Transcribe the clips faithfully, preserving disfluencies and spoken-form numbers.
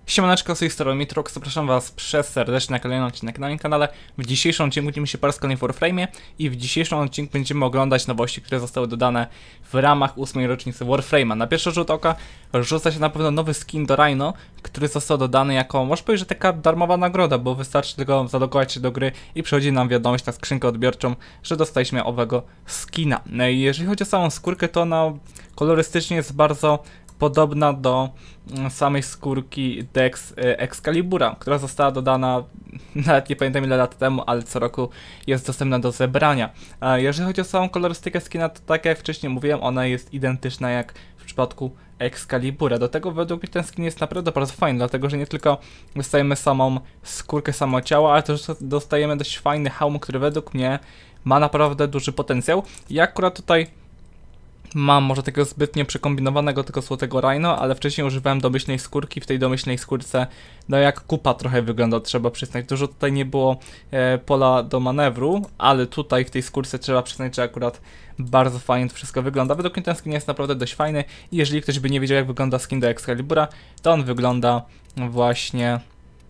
Siemaneczko, z tej strony Mitrox, zapraszam was przez serdecznie na kolejny odcinek na moim kanale. W dzisiejszym odcinku będziemy się po raz kolejny w Warframe'ie i w dzisiejszym odcinku będziemy oglądać nowości, które zostały dodane w ramach ósmej rocznicy Warframe'a. Na pierwszy rzut oka rzuca się na pewno nowy skin do Rhino, który został dodany jako, można powiedzieć, że taka darmowa nagroda, bo wystarczy tylko zalogować się do gry i przychodzi nam wiadomość na skrzynkę odbiorczą, że dostaliśmy owego skina. Jeżeli chodzi o samą skórkę, to ona kolorystycznie jest bardzo podobna do samej skórki Dex Excalibura, która została dodana, nawet nie pamiętam ile lat temu, ale co roku jest dostępna do zebrania. Jeżeli chodzi o samą kolorystykę skina, to tak jak wcześniej mówiłem, ona jest identyczna jak w przypadku Excalibura. Do tego według mnie ten skin jest naprawdę bardzo fajny, dlatego że nie tylko dostajemy samą skórkę, samo ciało, ale też dostajemy dość fajny hełm, który według mnie ma naprawdę duży potencjał. I akurat tutaj mam może takiego zbytnio przekombinowanego tylko złotego Rhino, ale wcześniej używałem domyślnej skórki. W tej domyślnej skórce, no jak kupa trochę wygląda, trzeba przyznać. Dużo tutaj nie było e, pola do manewru, ale tutaj w tej skórce trzeba przyznać, że akurat bardzo fajnie to wszystko wygląda. Według mnie ten skin jest naprawdę dość fajny i jeżeli ktoś by nie wiedział, jak wygląda skin do Excalibura, to on wygląda właśnie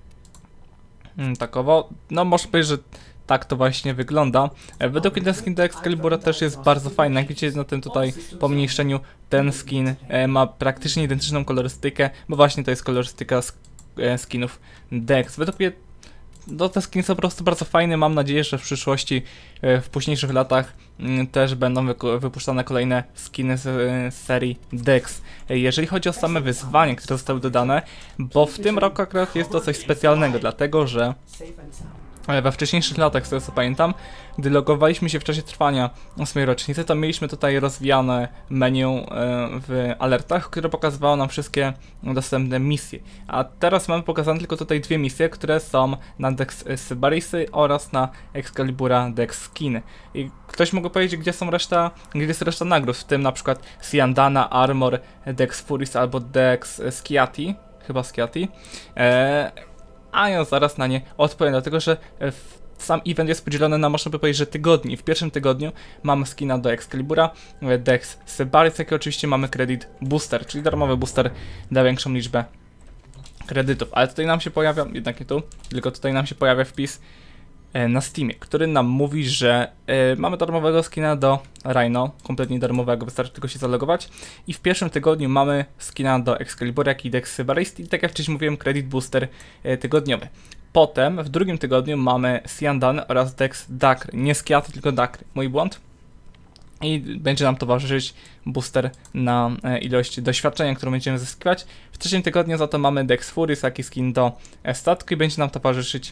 hmm, takowo. No można powiedzieć, że tak to właśnie wygląda. Według mnie ten skin do Excalibura też jest bardzo fajny. Jak widzicie na tym tutaj pomniejszeniu, ten skin ma praktycznie identyczną kolorystykę, bo właśnie to jest kolorystyka skinów Dex. Według mnie no, te skiny są po prostu bardzo fajne. Mam nadzieję, że w przyszłości, w późniejszych latach też będą wypuszczane kolejne skiny z serii Dex. Jeżeli chodzi o same wyzwania, które zostały dodane, bo w tym roku akurat jest to coś specjalnego, dlatego że we wcześniejszych latach, z tego co pamiętam, gdy logowaliśmy się w czasie trwania ósmej rocznicy, to mieliśmy tutaj rozwijane menu w alertach, które pokazywało nam wszystkie dostępne misje. A teraz mamy pokazane tylko tutaj dwie misje, które są na Dex Sybarisy oraz na Excalibura Dex Skiny. I ktoś mógł powiedzieć, gdzie są reszta, gdzie jest reszta nagród, w tym na przykład Syandana, Armor, Dex Furis albo Dex Skiati, chyba Skiati. Eee, A ja zaraz na nie odpowiem, dlatego że sam event jest podzielony na, można by powiedzieć, że tygodni. W pierwszym tygodniu mamy skina do Excalibura, Dex Sybaris, jak i oczywiście mamy Credit Booster, czyli darmowy booster da większą liczbę kredytów. Ale tutaj nam się pojawia, jednak nie tu, tylko tutaj nam się pojawia wpis na Steamie, który nam mówi, że y, mamy darmowego skina do Rhino, kompletnie darmowego, wystarczy tylko się zalogować. I w pierwszym tygodniu mamy skina do Excalibura, jak i Dex Sybaris, i tak jak wcześniej mówiłem, Credit Booster y, tygodniowy. Potem w drugim tygodniu mamy Syandan oraz Dex Dakr, nie Skiaty, tylko Dakr, mój błąd. I będzie nam towarzyszyć booster na e, ilość doświadczenia, którą będziemy zyskiwać. W trzecim tygodniu za to mamy Dex Furis, jak i skin do e, statku, i będzie nam towarzyszyć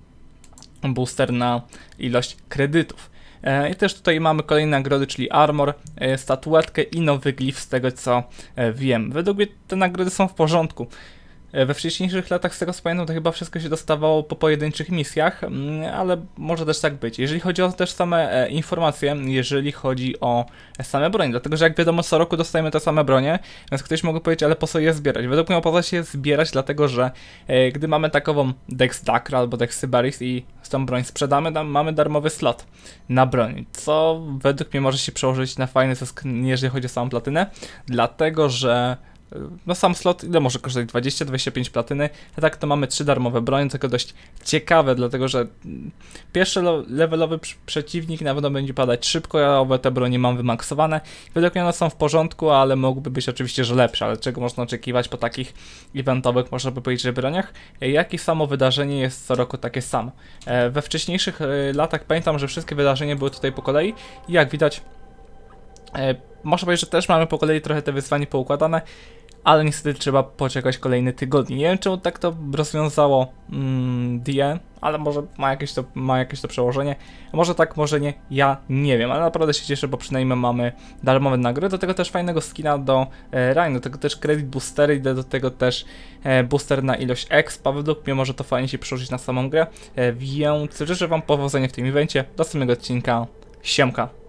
booster na ilość kredytów. E, I też tutaj mamy kolejne nagrody, czyli Armor, e, statuetkę i nowy glif, z tego co e, wiem. Według mnie te nagrody są w porządku. E, we wcześniejszych latach, z tego co pamiętam, to chyba wszystko się dostawało po pojedynczych misjach, mm, ale może też tak być. Jeżeli chodzi o też same e, informacje, jeżeli chodzi o e, same bronie, dlatego że jak wiadomo, co roku dostajemy te same bronie, więc ktoś mógł powiedzieć, ale po co je zbierać? Według mnie opłaca się zbierać, dlatego że e, gdy mamy takową Dex Dakr albo Dex Sybaris i z tą broń sprzedamy, tam mamy darmowy slot na broń, co według mnie może się przełożyć na fajny zysk, jeżeli chodzi o samą platynę, dlatego że no sam slot ile może kosztować? dwadzieścia do dwudziestu pięciu platyny, a tak to mamy trzy darmowe bronie, tylko dość ciekawe, dlatego że pierwszy levelowy przeciwnik na pewno będzie padać szybko, ja owe te bronie mam wymaksowane. Według mnie one są w porządku, ale mogłyby być oczywiście, że lepsze, ale czego można oczekiwać po takich eventowych, można by powiedzieć, że broniach, jak i samo wydarzenie jest co roku takie samo. We wcześniejszych latach pamiętam, że wszystkie wydarzenia były tutaj po kolei i jak widać, można powiedzieć, że też mamy po kolei trochę te wyzwania poukładane, ale niestety trzeba poczekać kolejny tygodnie. Nie wiem, czemu tak to rozwiązało mm, D N, ale może ma jakieś, to, ma jakieś to przełożenie. Może tak, może nie, ja nie wiem, ale naprawdę się cieszę, bo przynajmniej mamy darmowe nagrody. Do tego też fajnego skina do e, Rhino, do tego też Credit Boostery, do tego też e, booster na ilość expa. Według mnie może to fajnie się przełożyć na samą grę, e, więc życzę wam powodzenia w tym evencie. Do następnego odcinka, siemka.